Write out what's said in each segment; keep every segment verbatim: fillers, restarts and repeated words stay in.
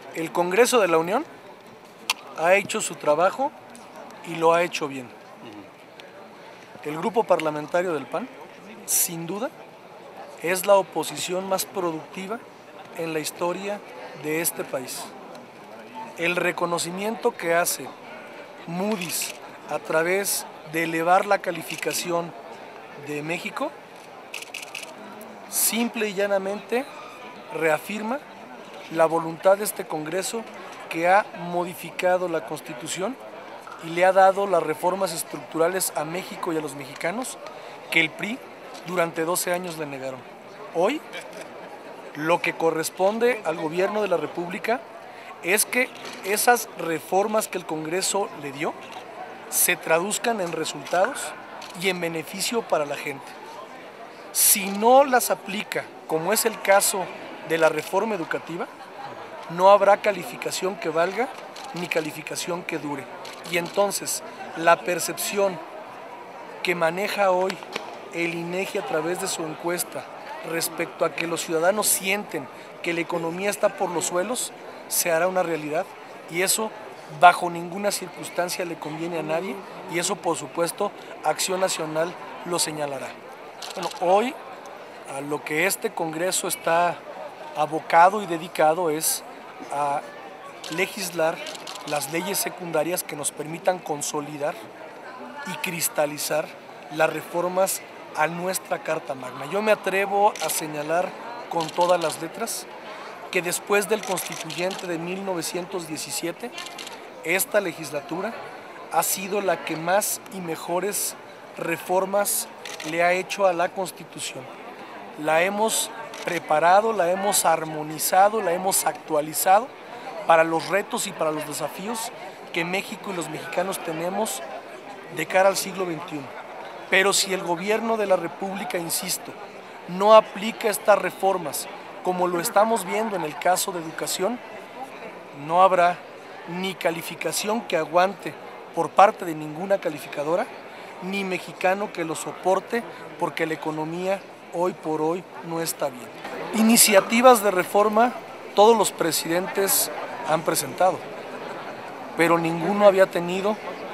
El Congreso de la Unión ha hecho su trabajo y lo ha hecho bien. El grupo parlamentario del P A N, sin duda, es la oposición más productiva en la historia de este país. El reconocimiento que hace Moody's a través de elevar la calificación de México, simple y llanamente reafirma la voluntad de este Congreso, que ha modificado la Constitución y le ha dado las reformas estructurales a México y a los mexicanos que el P R I durante doce años le negaron. Hoy, lo que corresponde al gobierno de la República es que esas reformas que el Congreso le dio se traduzcan en resultados y en beneficio para la gente. Si no las aplica, como es el caso de la reforma educativa, no habrá calificación que valga ni calificación que dure. Y entonces la percepción que maneja hoy el INEGI a través de su encuesta respecto a que los ciudadanos sienten que la economía está por los suelos, se hará una realidad, y eso bajo ninguna circunstancia le conviene a nadie, y eso por supuesto Acción Nacional lo señalará. Bueno, hoy a lo que este Congreso está abocado y dedicado es a legislar las leyes secundarias que nos permitan consolidar y cristalizar las reformas a nuestra Carta Magna. Yo me atrevo a señalar con todas las letras que después del Constituyente de mil novecientos diecisiete, esta legislatura ha sido la que más y mejores reformas le ha hecho a la Constitución. La hemos preparado, la hemos armonizado, la hemos actualizado para los retos y para los desafíos que México y los mexicanos tenemos de cara al siglo veintiuno. Pero si el gobierno de la República, insisto, no aplica estas reformas como lo estamos viendo en el caso de educación, no habrá ni calificación que aguante por parte de ninguna calificadora, ni mexicano que lo soporte, porque la economía hoy por hoy no está bien. Iniciativas de reforma todos los presidentes han presentado, pero ninguno había tenido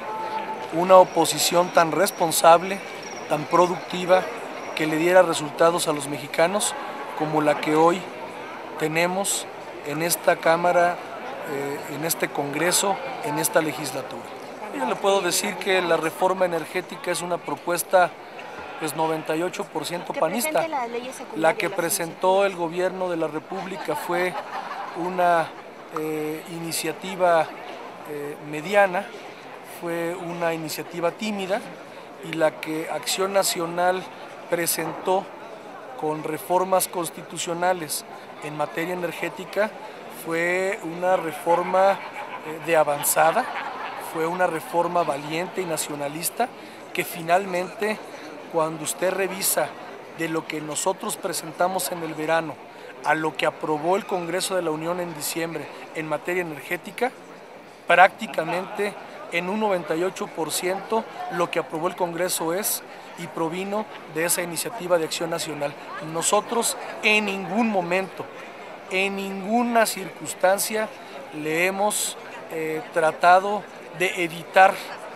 una oposición tan responsable, tan productiva, que le diera resultados a los mexicanos como la que hoy tenemos en esta Cámara, eh, en este Congreso, en esta legislatura. Yo le puedo decir que la reforma energética es una propuesta pues noventa y ocho por ciento panista. La que presentó el gobierno de la República fue una eh, iniciativa eh, mediana, fue una iniciativa tímida, y la que Acción Nacional presentó con reformas constitucionales en materia energética fue una reforma eh, de avanzada, fue una reforma valiente y nacionalista que finalmente, cuando usted revisa de lo que nosotros presentamos en el verano a lo que aprobó el Congreso de la Unión en diciembre en materia energética, prácticamente en un noventa y ocho por ciento lo que aprobó el Congreso es y provino de esa iniciativa de Acción Nacional. Nosotros en ningún momento, en ninguna circunstancia le hemos eh, tratado de evitar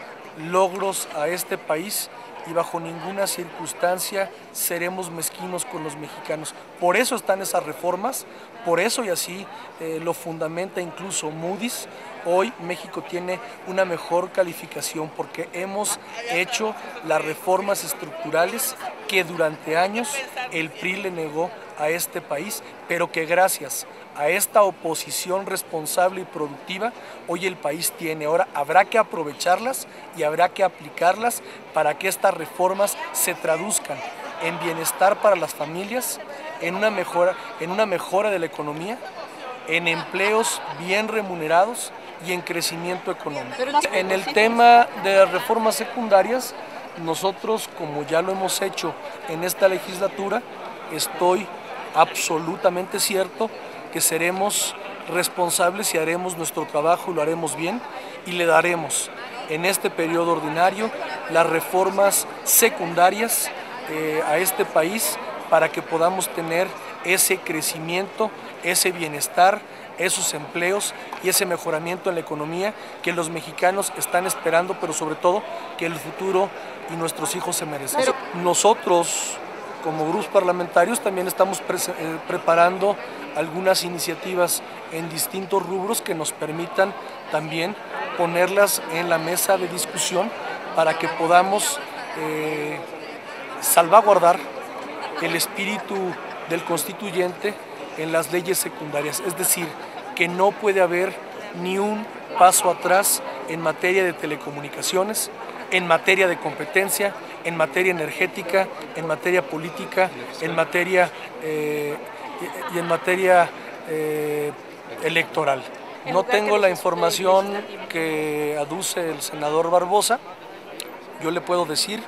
logros a este país, y bajo ninguna circunstancia seremos mezquinos con los mexicanos. Por eso están esas reformas, por eso, y así eh, lo fundamenta incluso Moody's, hoy México tiene una mejor calificación porque hemos hecho las reformas estructurales que durante años el P R I le negó a este país, pero que gracias a esta oposición responsable y productiva, hoy el país tiene. Ahora habrá que aprovecharlas y habrá que aplicarlas para que estas reformas se traduzcan en bienestar para las familias, en una mejora, en una mejora de la economía, en empleos bien remunerados y en crecimiento económico. En el tema de las reformas secundarias, nosotros, como ya lo hemos hecho en esta legislatura, estoy absolutamente cierto que seremos responsables y haremos nuestro trabajo y lo haremos bien, y le daremos en este periodo ordinario las reformas secundarias eh, a este país para que podamos tener ese crecimiento, ese bienestar, esos empleos y ese mejoramiento en la economía que los mexicanos están esperando, pero sobre todo que el futuro y nuestros hijos se merecen. Pero nosotros, como grupos parlamentarios, también estamos pre eh, preparando algunas iniciativas en distintos rubros que nos permitan también ponerlas en la mesa de discusión para que podamos eh, salvaguardar el espíritu del constituyente en las leyes secundarias, es decir, que no puede haber ni un paso atrás en materia de telecomunicaciones, en materia de competencia, en materia energética, en materia política, en materia eh, y en materia eh, electoral. No tengo la información que aduce el senador Barbosa. Yo le puedo decir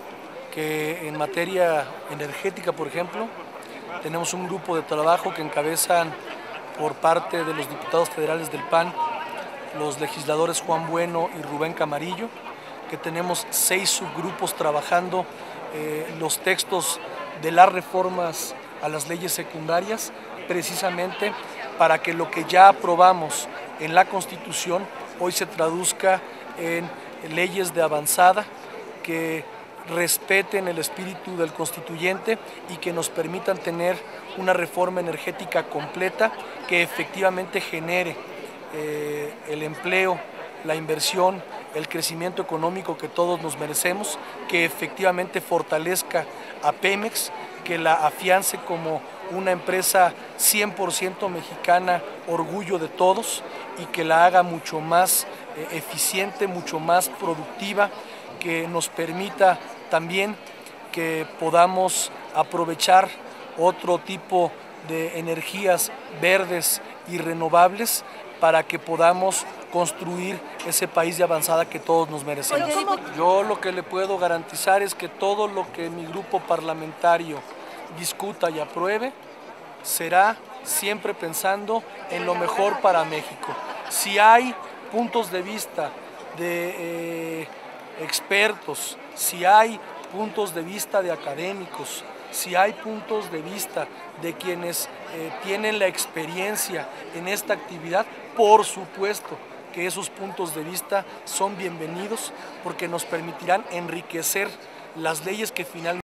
que en materia energética, por ejemplo, tenemos un grupo de trabajo que encabezan por parte de los diputados federales del P A N, los legisladores Juan Bueno y Rubén Camarillo, que tenemos seis subgrupos trabajando eh, los textos de las reformas a las leyes secundarias, precisamente para que lo que ya aprobamos en la Constitución hoy se traduzca en leyes de avanzada que respeten el espíritu del constituyente y que nos permitan tener una reforma energética completa que efectivamente genere eh, el empleo, la inversión, el crecimiento económico que todos nos merecemos, que efectivamente fortalezca a Pemex, que la afiance como una empresa cien por ciento mexicana, orgullo de todos, y que la haga mucho más eh, eficiente, mucho más productiva, que nos permita también que podamos aprovechar otro tipo de energías verdes y renovables para que podamos construir ese país de avanzada que todos nos merecemos. Yo lo que le puedo garantizar es que todo lo que mi grupo parlamentario discuta y apruebe será siempre pensando en lo mejor para México. Si hay puntos de vista de eh, expertos, si hay puntos de vista de académicos, si hay puntos de vista de quienes eh, tienen la experiencia en esta actividad, por supuesto que esos puntos de vista son bienvenidos porque nos permitirán enriquecer las leyes que finalmente